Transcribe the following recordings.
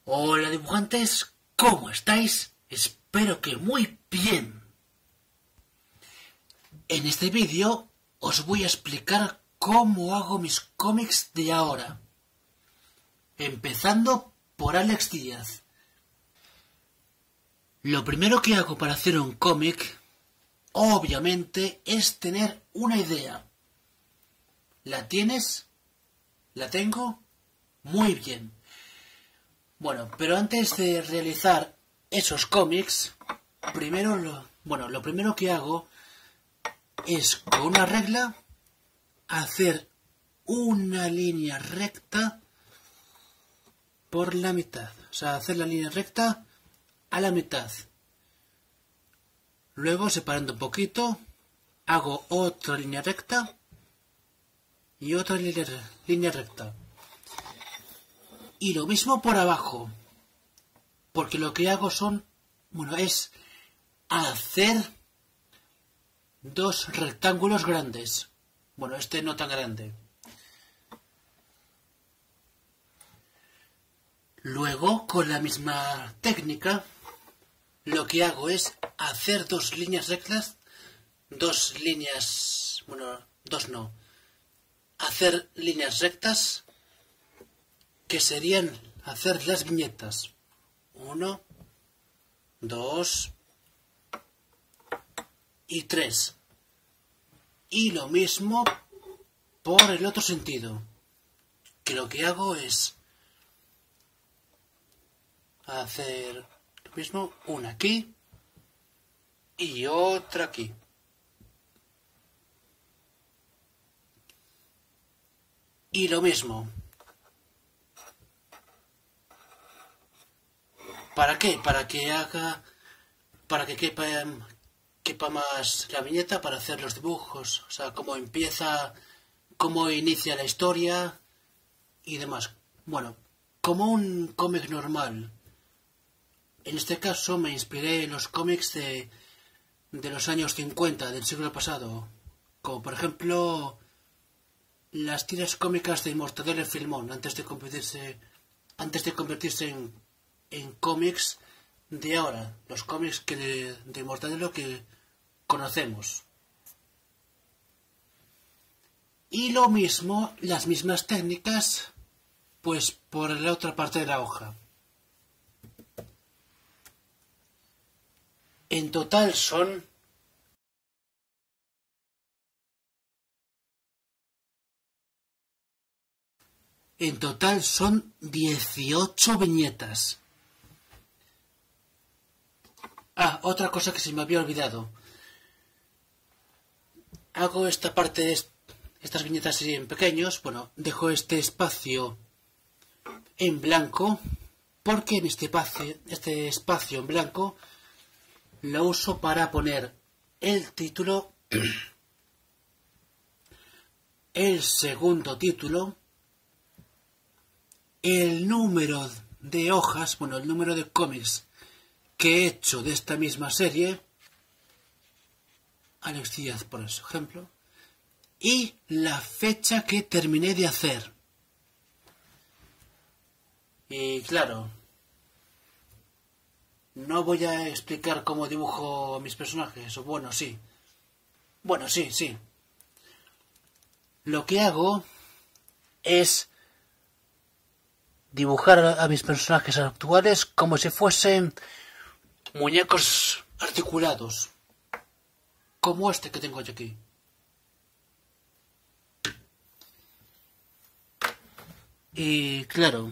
Hola dibujantes, ¿cómo estáis? Espero que muy bien. En este vídeo os voy a explicar cómo hago mis cómics de ahora. Empezando por Alex Díaz. Lo primero que hago para hacer un cómic, obviamente, es tener una idea. ¿La tienes? ¿La tengo? Muy bien. Bueno, pero antes de realizar esos cómics, lo primero que hago es con una regla hacer una línea recta por la mitad. O sea, hacer la línea recta a la mitad. Luego, separando un poquito, hago otra línea recta y otra línea recta. Y lo mismo por abajo, porque lo que hago es hacer dos rectángulos grandes. Bueno, este no tan grande. Luego, con la misma técnica, lo que hago es hacer dos líneas rectas, hacer líneas rectas, que serían hacer las viñetas. 1, 2 y 3. Y lo mismo por el otro sentido, que lo que hago es hacer lo mismo, una aquí y otra aquí. Y lo mismo. ¿Para qué? Para que quepa más la viñeta, para hacer los dibujos. O sea, cómo empieza, cómo inicia la historia y demás. Bueno, como un cómic normal. En este caso me inspiré en los cómics de los años 50 del siglo pasado. Como por ejemplo las tiras cómicas de Mortadelo y Filemón antes de convertirse en cómics de ahora, los cómics de Mortadelo que conocemos. Y lo mismo, las mismas técnicas, pues por la otra parte de la hoja. En total son 18 viñetas. Ah, otra cosa que se me había olvidado. Hago esta parte, estas viñetas así en pequeños. Bueno, dejo este espacio en blanco, porque en este espacio en blanco lo uso para poner el título, el segundo título, el número de hojas, el número de cómics que he hecho de esta misma serie, Alex Díaz por ejemplo, y la fecha que terminé de hacer. Y claro, no voy a explicar cómo dibujo a mis personajes, o bueno, sí. Lo que hago es dibujar a mis personajes actuales como si fuesen muñecos articulados, como este que tengo yo aquí. Y claro,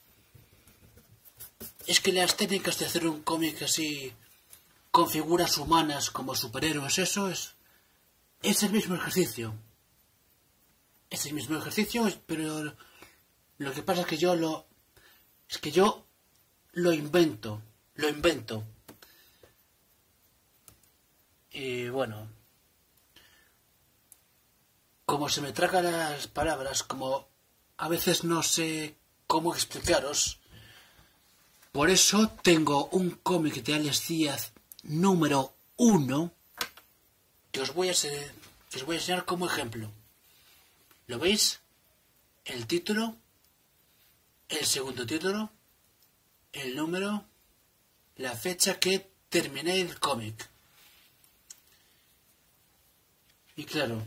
es que las técnicas de hacer un cómic así con figuras humanas como superhéroes, eso es el mismo ejercicio. Es el mismo ejercicio, pero lo que pasa es que yo lo invento. Y bueno, como se me tragan las palabras, como a veces no sé cómo explicaros, por eso tengo un cómic de Alex Díaz número 1 que os voy a enseñar como ejemplo. ¿Lo veis? El título, el segundo título el número, la fecha que terminé el cómic. Y claro,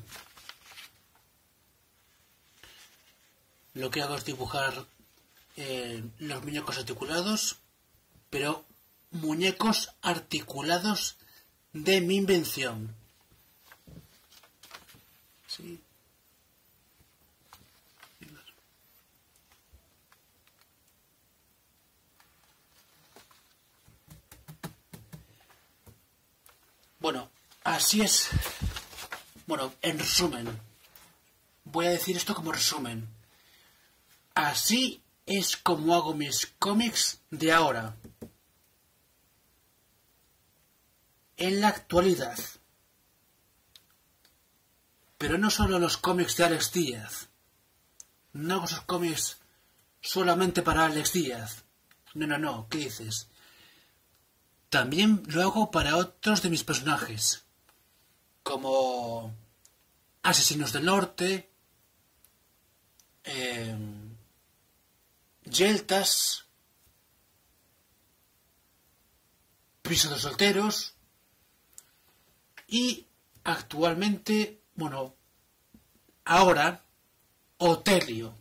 lo que hago es dibujar los muñecos articulados, pero muñecos articulados de mi invención. Sí. Bueno, así es. Bueno, en resumen, voy a decir esto como resumen. Así es como hago mis cómics de ahora. En la actualidad. Pero no solo los cómics de Alex Díaz. No hago esos cómics solamente para Alex Díaz. No, ¿qué dices? También lo hago para otros de mis personajes. Como Asesinos del Norte, Yeltas, Piso de Solteros y actualmente, bueno, ahora, Otelio.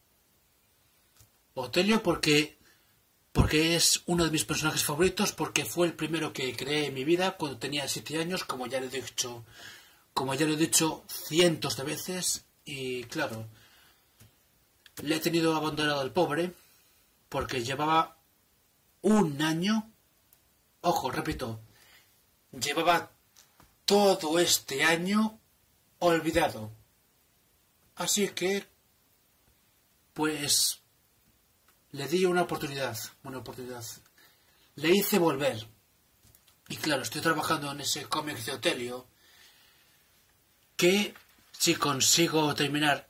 Otelio porque es uno de mis personajes favoritos, porque fue el primero que creé en mi vida cuando tenía 7 años, como ya lo he dicho cientos de veces. Y claro, le he tenido abandonado al pobre porque llevaba un año, ojo, repito, llevaba todo este año olvidado. Así que, pues, le di una oportunidad. Le hice volver. Y claro, estoy trabajando en ese cómic de Otelio, que si consigo terminar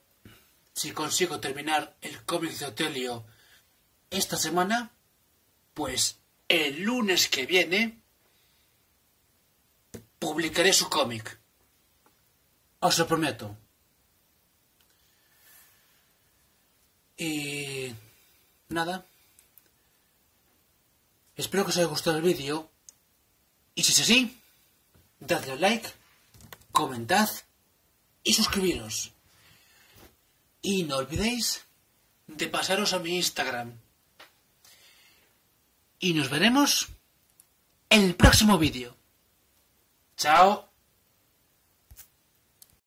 el cómic de Otelio esta semana, pues el lunes que viene publicaré su cómic. Os lo prometo. Y nada. Espero que os haya gustado el vídeo. Y si es así, dadle al like, comentad y suscribiros. Y no olvidéis de pasaros a mi Instagram. Y nos veremos en el próximo vídeo. Chao.